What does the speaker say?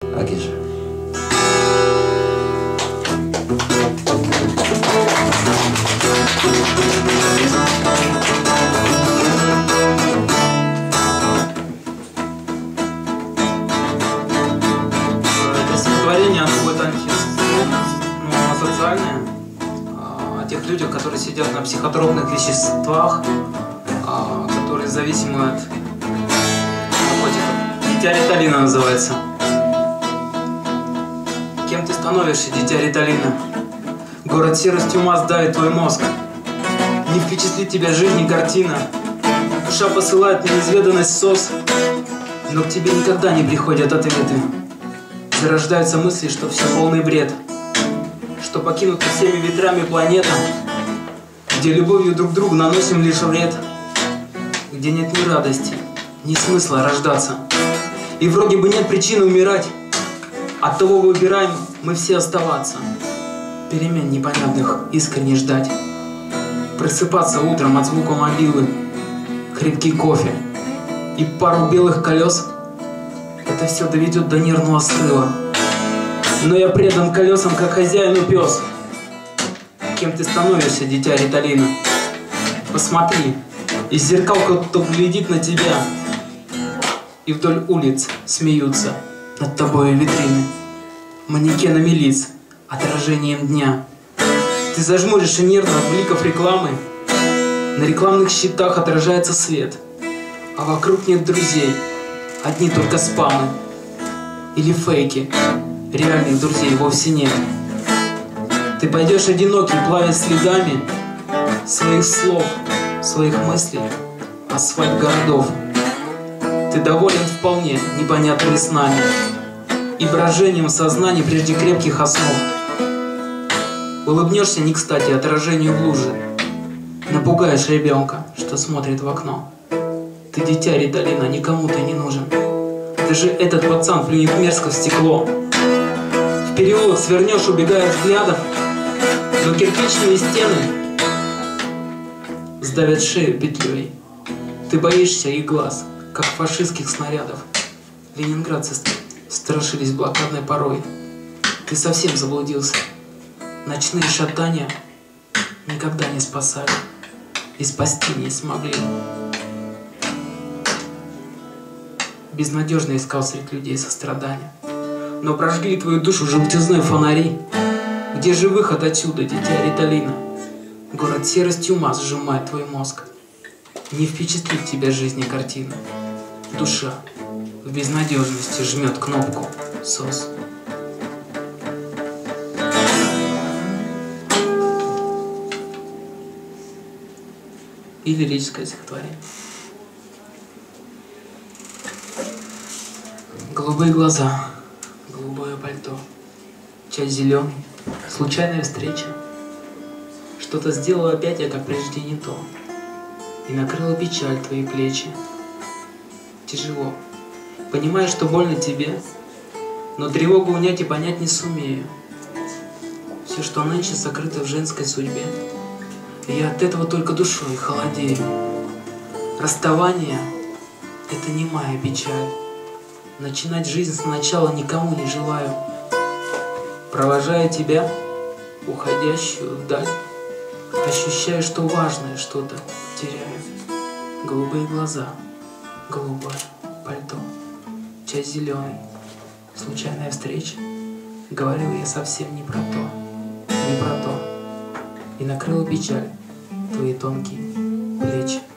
Акиш. Это стихотворение, оно будет асоциальное. О тех людях, которые сидят на психотропных веществах, которые зависимы от наркотиков. Дитя Риталина называется. Кем ты становишься, дитя Риталина? Город серостью масс давит твой мозг. Не впечатлит тебя жизнь и картина. Душа посылает на неизведанность СОС, но к тебе никогда не приходят ответы. Зарождаются мысли, что все полный бред, что покинута всеми ветрами планета, где любовью друг другу наносим лишь вред, где нет ни радости, ни смысла рождаться. И вроде бы нет причины умирать, оттого выбираем мы все оставаться. Перемен непонятных искренне ждать. Просыпаться утром от звука мобилы, крепкий кофе и пару белых колес. Это все доведет до нервного срыва. Но я предан колесам, как хозяину пес. Кем ты становишься, дитя Риталина? Посмотри, из зеркал кто-то глядит на тебя, и вдоль улиц смеются над тобой витрины манекенами лиц, отражением дня. Ты зажмуришься нервно от бликов рекламы. На рекламных щитах отражается свет, а вокруг нет друзей, одни только спамы или фейки. Реальных друзей вовсе нет. Ты пойдешь одинокий, плавя следами своих слов, своих мыслей, асфальт городов. Ты доволен вполне непонятными снами и брожением сознания прежде крепких основ. Улыбнешься не кстати отражению в луже, напугаешь ребенка, что смотрит в окно. Ты дитя Риталина, никому ты не нужен. Даже этот пацан плюнет мерзко в стекло. В переулок свернешь, убегая от взглядов, но кирпичные стены сдавят шею петлей. Ты боишься их глаз, как фашистских снарядов. Ленинградцы страшились блокадной порой. Ты совсем заблудился. Ночные шатания никогда не спасали и спасти не смогли. Безнадежно искал среди людей сострадания, но прожгли твою душу желтизной фонари. Где же выход отсюда, дитя Риталина? Город серостью масс сжимает твой мозг. Не впечатлит тебя жизнь и картина. Душа в безнадежности жмет кнопку СОС. И лирическое стихотворение. Голубые глаза, голубое пальто, чай зеленый, случайная встреча. Что-то сделала опять я, как прежде, не то, и накрыла печаль твои плечи. Тяжело, понимаю, что больно тебе, но тревогу унять и понять не сумею. Все, что нынче сокрыто в женской судьбе, и я от этого только душой холодею. Расставание — это не моя печаль. Начинать жизнь сначала никому не желаю. Провожая тебя, уходящую вдаль, ощущаю, что важное что-то теряю. Голубые глаза, голубое пальто, чай зеленый, случайная встреча. Говорил я совсем не про то, не про то. И накрыла печаль твои тонкие плечи.